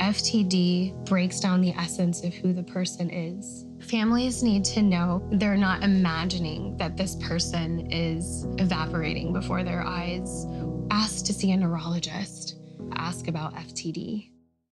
FTD breaks down the essence of who the person is. Families need to know they're not imagining that this person is evaporating before their eyes. Ask to see a neurologist. Ask about FTD.